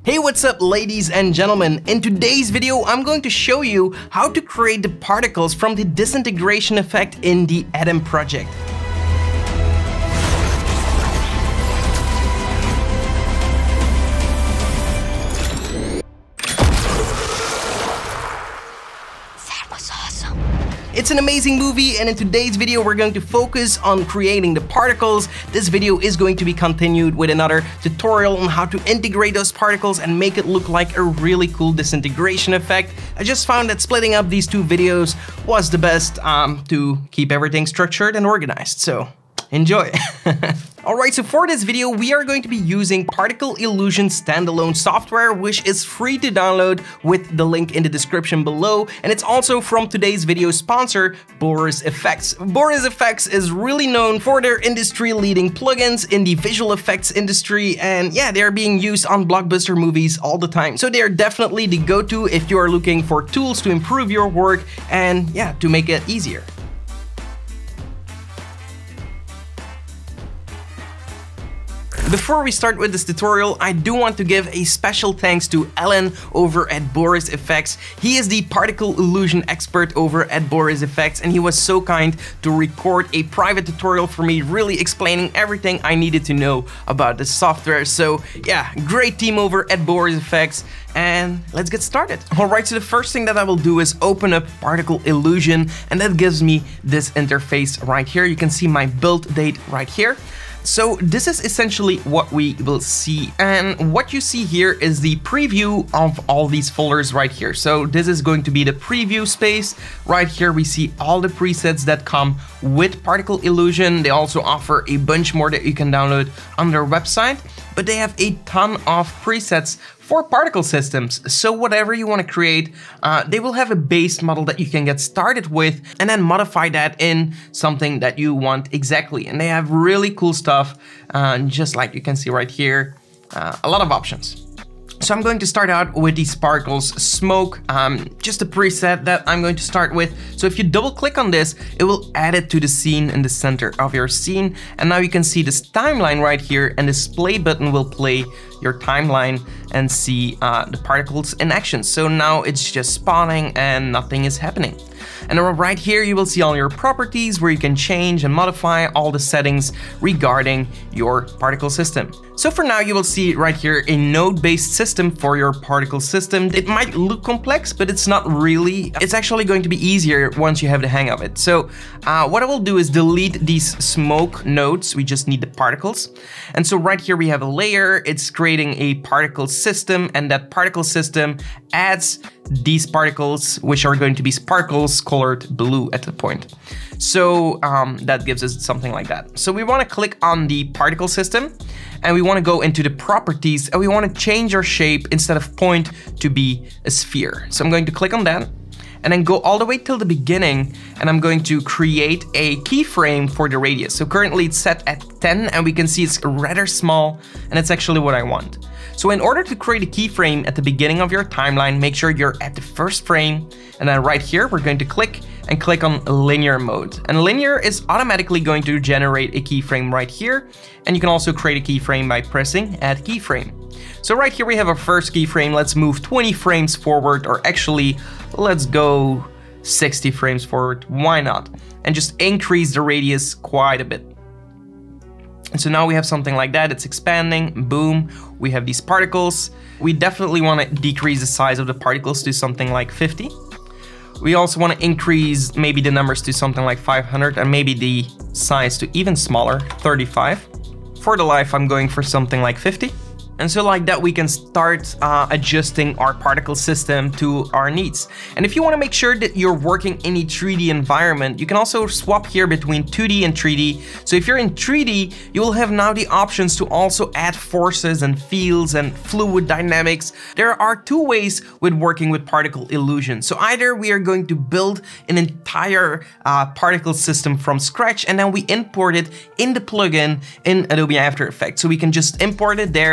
Hey, what's up ladies and gentlemen? In today's video, I'm going to show you how to create the particles from the disintegration effect in the Atom project. It's an amazing movie, and in today's video we're going to focus on creating the particles. This video is going to be continued with another tutorial on how to integrate those particles and make it look like a really cool disintegration effect. I just found that splitting up these two videos was the best to keep everything structured and organized, so enjoy. Alright, so for this video we are going to be using Particle Illusion standalone software, which is free to download with the link in the description below, and it's also from today's video sponsor, BorisFX. BorisFX is really known for their industry-leading plugins in the visual effects industry, and yeah, they're being used on blockbuster movies all the time. So they're definitely the go-to if you are looking for tools to improve your work and yeah, to make it easier. Before we start with this tutorial, I do want to give a special thanks to Alan over at BorisFX. He is the particle illusion expert over at BorisFX, and he was so kind to record a private tutorial for me, really explaining everything I needed to know about the software. So yeah, great team over at BorisFX, and let's get started. Alright, so the first thing that I will do is open up Particle Illusion, and that gives me this interface right here. You can see my build date right here. So this is essentially what we will see, and what you see here is the preview of all these folders right here. So this is going to be the preview space. Right here we see all the presets that come with Particle Illusion. They also offer a bunch more that you can download on their website, but they have a ton of presets for particle systems. So whatever you want to create, they will have a base model that you can get started with and then modify that in something that you want exactly. And they have really cool stuff, just like you can see right here, a lot of options. So I'm going to start out with the sparkles smoke, just a preset that I'm going to start with. So if you double click on this, it will add it to the scene in the center of your scene. And now you can see this timeline right here, and this play button will play your timeline and see the particles in action. So now it's just spawning and nothing is happening. And right here you will see all your properties where you can change and modify all the settings regarding your particle system. So for now you will see right here a node-based system for your particle system. It might look complex, but it's not really. It's actually going to be easier once you have the hang of it. So what I will do is delete these smoke nodes. We just need the particles. And so right here we have a layer. It's creating a particle system, and that particle system adds these particles, which are going to be sparkles colored blue at the point. So that gives us something like that. So we want to click on the particle system, and we want to go into the properties, and we want to change our shape instead of point to be a sphere. So I'm going to click on that and then go all the way till the beginning, and I'm going to create a keyframe for the radius. So currently it's set at 10, and we can see it's rather small, and it's actually what I want. So in order to create a keyframe at the beginning of your timeline, make sure you're at the first frame, and then right here we're going to click on linear mode. And linear is automatically going to generate a keyframe right here, and you can also create a keyframe by pressing add keyframe. So right here we have our first keyframe. Let's move 20 frames forward, or actually let's go 60 frames forward, why not? And just increase the radius quite a bit. And so now we have something like that, it's expanding, boom, we have these particles. We definitely want to decrease the size of the particles to something like 50. We also want to increase maybe the numbers to something like 500, and maybe the size to even smaller, 35. For the life, I'm going for something like 50. And so like that, we can start adjusting our particle system to our needs. And if you want to make sure that you're working in a 3D environment, you can also swap here between 2D and 3D. So if you're in 3D, you will have now the options to also add forces and fields and fluid dynamics. There are two ways with working with particle illusion. So either we are going to build an entire particle system from scratch, and then we import it in the plugin in Adobe After Effects. So we can just import it there,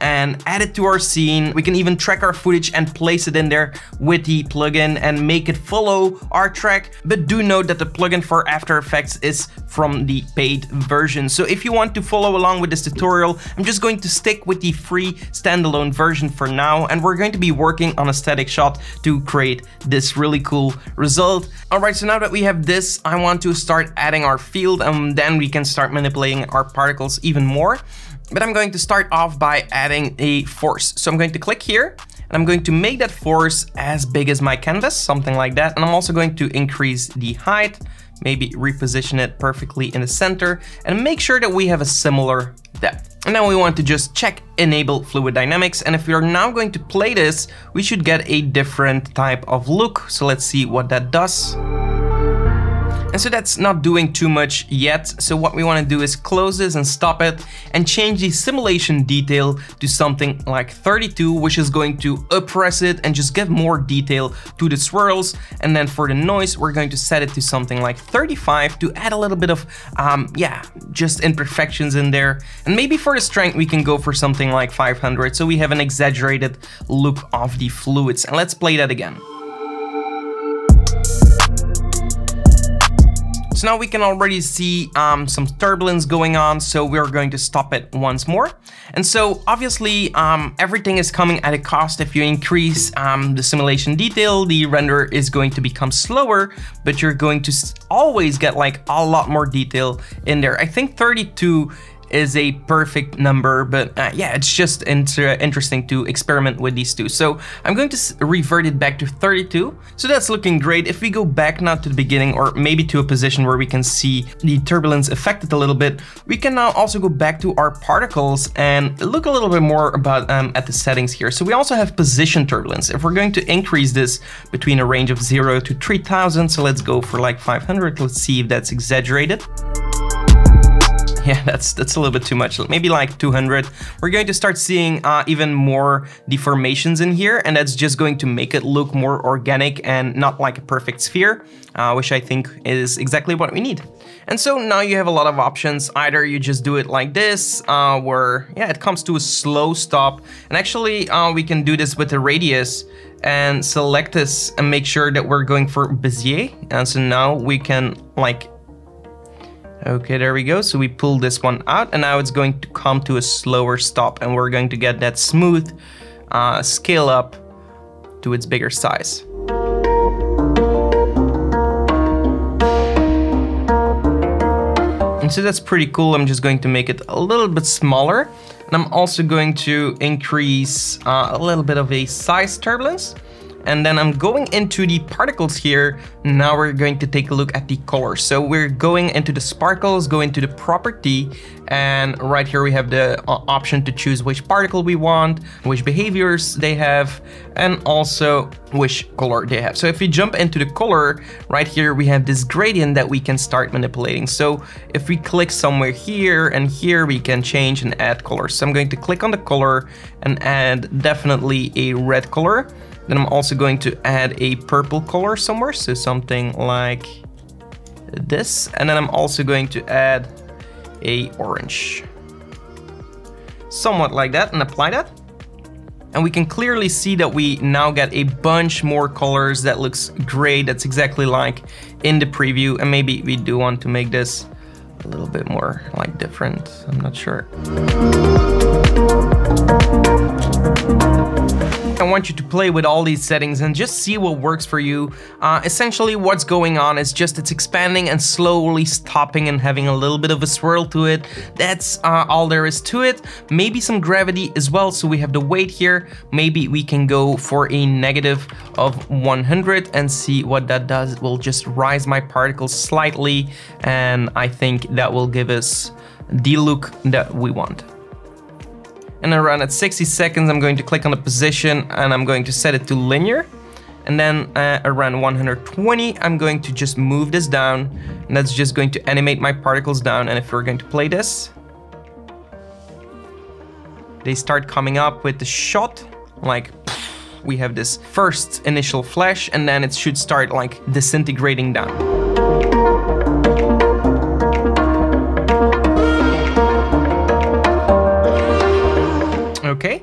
and add it to our scene. We can even track our footage and place it in there with the plugin and make it follow our track. But do note that the plugin for After Effects is from the paid version. So if you want to follow along with this tutorial, I'm just going to stick with the free standalone version for now, and we're going to be working on a static shot to create this really cool result. Alright, so now that we have this, I want to start adding our field, and then we can start manipulating our particles even more. But I'm going to start off by adding a force. So I'm going to click here, and I'm going to make that force as big as my canvas, something like that. And I'm also going to increase the height, maybe reposition it perfectly in the center, and make sure that we have a similar depth. And now we want to just check enable fluid dynamics. And if we are now going to play this, we should get a different type of look. So let's see what that does. And so that's not doing too much yet. So what we want to do is close this and stop it and change the simulation detail to something like 32, which is going to oppress it and just give more detail to the swirls. And then for the noise, we're going to set it to something like 35 to add a little bit of, just imperfections in there. And maybe for the strength, we can go for something like 500. So we have an exaggerated look of the fluids. And let's play that again. So now we can already see some turbulence going on, so we're going to stop it once more. And so obviously everything is coming at a cost. If you increase the simulation detail, the render is going to become slower, but you're going to always get like a lot more detail in there. I think 32 is a perfect number, but yeah, it's just interesting to experiment with these two. So I'm going to revert it back to 32. So that's looking great. If we go back now to the beginning, or maybe to a position where we can see the turbulence affected a little bit, we can now also go back to our particles and look a little bit more about at the settings here. So we also have position turbulence. If we're going to increase this between a range of 0 to 3000, so let's go for like 500. Let's see if that's exaggerated. Yeah, that's a little bit too much. Maybe like 200. We're going to start seeing even more deformations in here, and that's just going to make it look more organic and not like a perfect sphere, which I think is exactly what we need. And so now you have a lot of options. Either you just do it like this, where yeah, it comes to a slow stop. And actually we can do this with the radius and select this and make sure that we're going for Bezier. And so now we can like, okay, there we go. So we pull this one out, and now it's going to come to a slower stop, and we're going to get that smooth scale up to its bigger size. And so that's pretty cool. I'm just going to make it a little bit smaller, and I'm also going to increase a little bit of a size turbulence. And then I'm going into the particles here. Now we're going to take a look at the color. So we're going into the sparkles, go into the property, and right here we have the option to choose which particle we want, which behaviors they have, and also which color they have. So if we jump into the color, right here we have this gradient that we can start manipulating. So if we click somewhere here and here, we can change and add colors. So I'm going to click on the color and add definitely a red color. Then I'm also going to add a purple color somewhere, so something like this. And then I'm also going to add a orange, somewhat like that, and apply that. And we can clearly see that we now get a bunch more colors. That looks great. That's exactly like in the preview. And maybe we do want to make this a little bit more like different. I'm not sure. I want you to play with all these settings and just see what works for you. Essentially what's going on is just it's expanding and slowly stopping and having a little bit of a swirl to it. That's all there is to it. Maybe some gravity as well, so we have the weight here. Maybe we can go for a negative of 100 and see what that does. It will just rise my particles slightly, and I think that will give us the look that we want. And around at 60 seconds, I'm going to click on the position and I'm going to set it to linear. And then around 120, I'm going to just move this down, and that's just going to animate my particles down. And if we're going to play this, they start coming up with the shot, like we have this first initial flash, and then it should start like disintegrating down. Okay,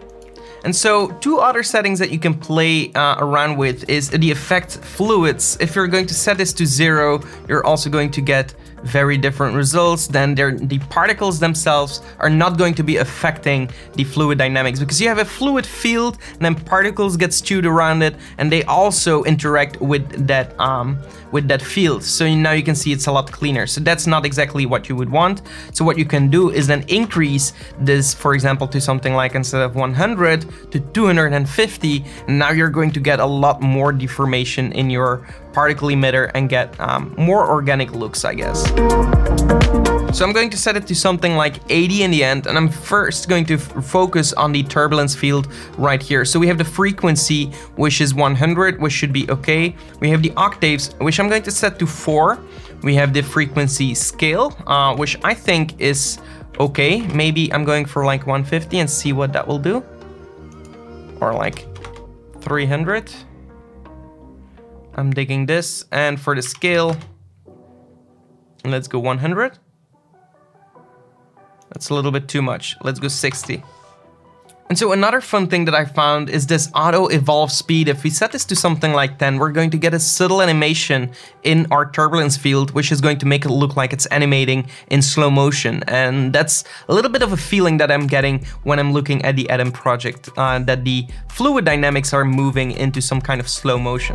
And so two other settings that you can play around with is the effect fluids. If you're going to set this to 0, you're also going to get very different results. Then the particles themselves are not going to be affecting the fluid dynamics, because you have a fluid field and then particles get stewed around it, and they also interact with that field. So now you can see it's a lot cleaner. So that's not exactly what you would want. So what you can do is then increase this, for example, to something like, instead of 100 to 250, and now you're going to get a lot more deformation in your particle emitter and get more organic looks, I guess. So I'm going to set it to something like 80 in the end, and I'm first going to focus on the turbulence field right here. So we have the frequency, which is 100, which should be okay. We have the octaves, which I'm going to set to 4. We have the frequency scale, which I think is okay. Maybe I'm going for like 150 and see what that will do. Or like 300. I'm digging this, and for the scale, let's go 100. That's a little bit too much. Let's go 60. And so another fun thing that I found is this auto evolve speed. If we set this to something like 10, we're going to get a subtle animation in our turbulence field, which is going to make it look like it's animating in slow motion. And that's a little bit of a feeling that I'm getting when I'm looking at the Atom project, that the fluid dynamics are moving into some kind of slow motion.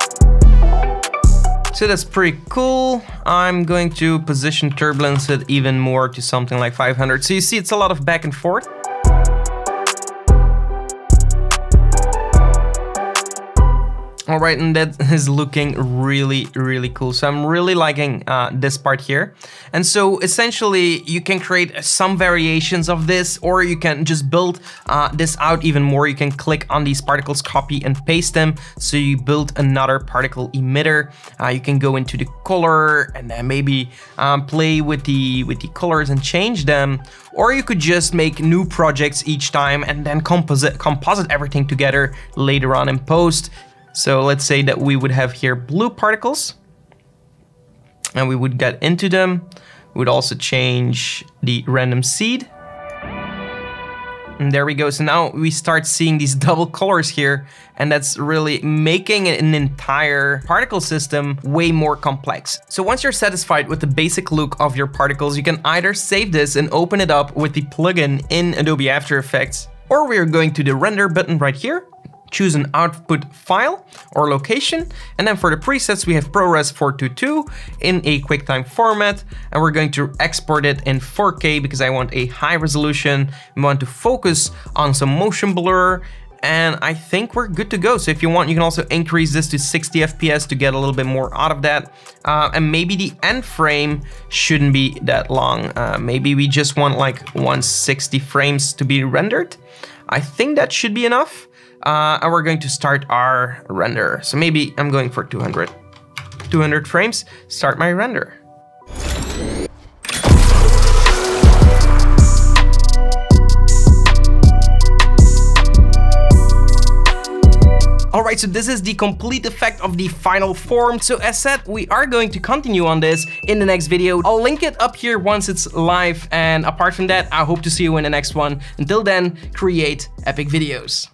So that's pretty cool. I'm going to position turbulence it even more to something like 500. So you see it's a lot of back and forth. All right, and that is looking really, really cool. So I'm really liking this part here. And so essentially you can create some variations of this, or you can just build this out even more. You can click on these particles, copy and paste them. So you build another particle emitter. You can go into the color and then maybe play with the colors and change them. Or you could just make new projects each time and then composite everything together later on in post. So let's say that we would have here blue particles, and we would get into them. We would also change the random seed. And there we go. So now we start seeing these double colors here, and that's really making an entire particle system way more complex. So once you're satisfied with the basic look of your particles, you can either save this and open it up with the plugin in Adobe After Effects, or we are going to the render button right here. Choose an output file or location, and then for the presets we have ProRes 422 in a QuickTime format, and we're going to export it in 4K because I want a high resolution. We want to focus on some motion blur, and I think we're good to go. So if you want, you can also increase this to 60 FPS to get a little bit more out of that. And maybe the end frame shouldn't be that long. Maybe we just want like 160 frames to be rendered. I think that should be enough. And we're going to start our render. So maybe I'm going for 200 frames, start my render. All right, so this is the complete effect of the final form. So as said, we are going to continue on this in the next video. I'll link it up here once it's live. And apart from that, I hope to see you in the next one. Until then, create epic videos.